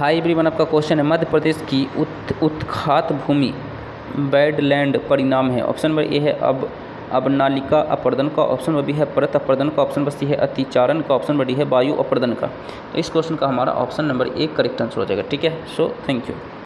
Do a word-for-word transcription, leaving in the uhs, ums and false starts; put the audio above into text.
High everyone, आपका question है मध्य प्रदेश की उत उत्खात भूमि बैडलैंड परिणाम है। ऑप्शन नंबर ए है अब अवनालिका अपर्दन का, ऑप्शन नंबर बी है परत अपर्दन का, ऑप्शन नंबर सी है अतिचारण का, ऑप्शन नंबर डी है वायु अपर्दन का। तो इस क्वेश्चन का हमारा option number A correct answer हो जाएगा। ठीक है, सो थैंक यू।